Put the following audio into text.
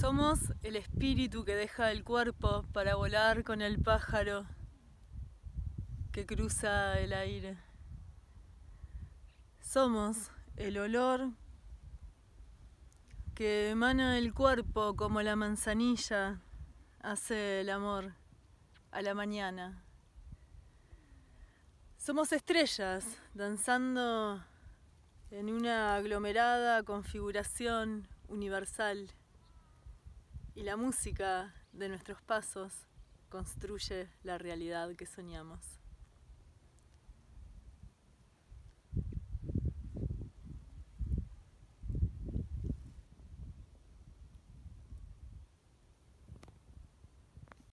Somos el espíritu que deja el cuerpo para volar con el pájaro que cruza el aire. Somos el olor que emana el cuerpo como la manzanilla hace el amor a la mañana. Somos estrellas danzando en una aglomerada configuración universal y la música de nuestros pasos construye la realidad que soñamos.